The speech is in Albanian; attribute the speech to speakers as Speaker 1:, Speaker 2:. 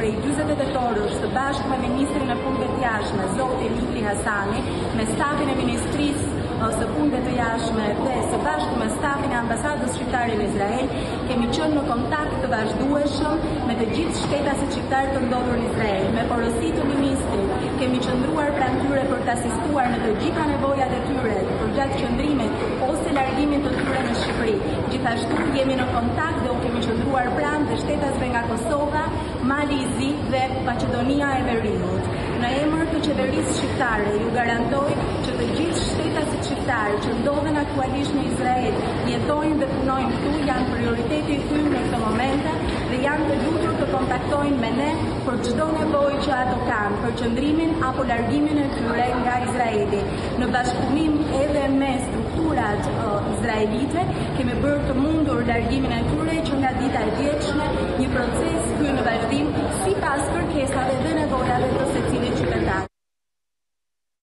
Speaker 1: prej 40 orësh së bashku me ministrin e punëve të jashtme, zotin Lutfi Hasani, me stafin e ministrisë së punëve të jashtme dhe së bashku me stafin e ambasadës shqiptare në Izrael, kemi qenë në kontakt të vazhdueshëm me të gjithë shtetasit shqiptar të ndodhur në Izrael. Me porosi të ministrit, kemi qëndruar pranë tyre për të asistuar në të gjitha nevojat e tyre përgjatë qëndrimit ose largimit të tyre në Shqipëri. Gjithashtu jemi në kontakt dhe u kemi qëndruar pranë të shtetasve nga Kosova, Mali i Zi dhe Maqedonia e Veriut. Në emër të qeverisë shqiptare ju garantoj që të gjithë shtetasit shqiptar që ndodhen aktualisht në Izrael, jetojnë dhe punojnë këtu, janë prioriteti i tyre në këtë moment dhe janë të lutur të kontaktojnë me ne për çdo nevojë që ato kanë, për qëndrimin apo largimin e tyre nga Izraeli. Në bashkëpunim edhe me strukturat izraelite, kemi bërë të mundur largimin e tyre që nga dita e vjetshme, një proces ky në vazhdim sipas kërkesave dhe nevojave të